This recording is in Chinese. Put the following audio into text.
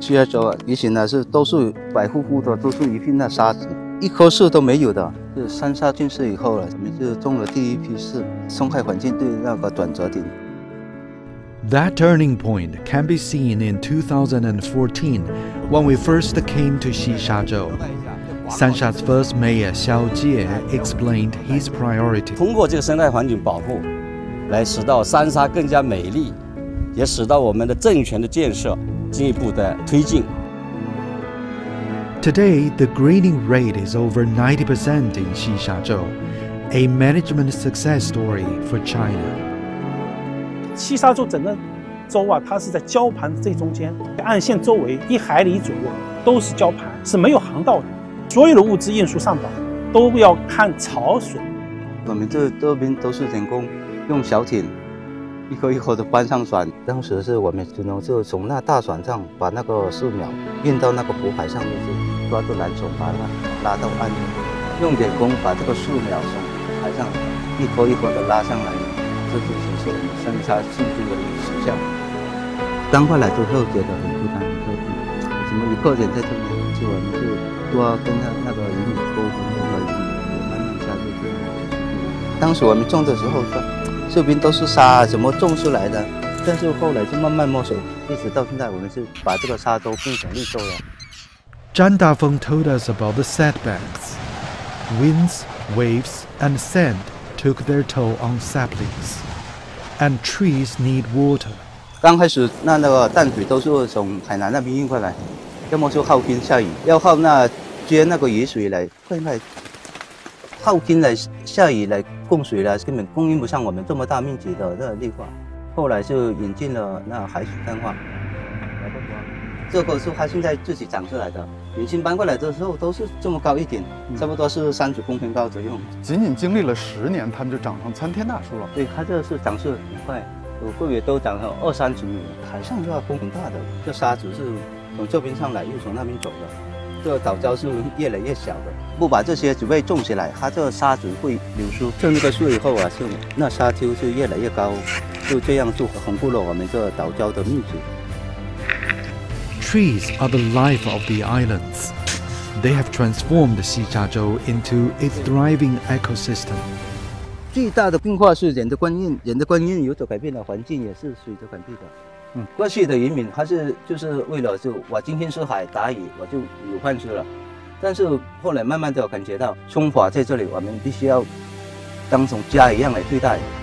西沙洲啊，以前呢是都是白乎乎的，都是一片那沙子，一棵树都没有的。就三沙建设以后了，我们就种了第一批是生态环境对那个转折点。 That turning point can be seen in 2014 when we first came to Xishazhou. Sansha's first mayor Xiao Jie explained his priority. 通过这个生态环境保护，来使到三沙更加美丽，也使到我们的政权的建设进一步的推进。 Today, the greening rate is over 90% in Xishazhou, a management success story for China. 西沙洲整个州啊，它是在礁盘最中间，岸线周围1海里左右都是礁盘，是没有航道的。所有的物资运输上岛都要看潮水。 我们这边都是人工用小艇一颗一颗的搬上船，当时是我们只能就从那大船上把那个树苗运到那个浮海上面去，抓住缆绳把它拉到岸边，用人工把这个树苗从海上一颗一颗的拉上来。 这就是我们三沙庆祝的实相。刚过来之后觉得很孤单，怎么一个人在这里？就我们就多跟那个渔民沟通，慢慢下去这样。当时我们种的时候说，这边都是沙，怎么种出来的？但是后来就慢慢摸索，一直到现在，我们是把这个沙洲变成绿洲了。 Zhang Dafeng told us about the setbacks. Winds, waves, and sand took their toll on saplings, and trees need water. 刚开始那个淡水都是从海南那边运过来，要么就靠天下雨，要靠那接那个雨水来，快靠天来下雨来供水了，根本供应不上我们这么大面积的这个绿化。后来就引进了那海水淡化，这个是它现在自己长出来的。原先搬过来的时候都是这么高一点，差不多是30公分高左右。 仅经历了10年，它们就长成参天大树了。 对，它这是长势很快，有个月都长了20-30米。海上这风很大的，这沙子是从这边上来，又从那边走的。这个岛礁是越来越小的，不把这些植被种起来，它这个沙子会流失。种那个树以后啊，就那沙丘就越来越高，就这样就巩固了我们这岛礁的面积。 Trees are the life of the islands. They have transformed Xishazhou into a thriving ecosystem. 最大的变化是人的观念，人的观念有所改变了，环境也是随着改变的。过去的渔民他就是为了我今天是海打鱼，我就有饭吃了。但是后来慢慢的感觉到，冲法在这里，我们必须要当成家一样来对待。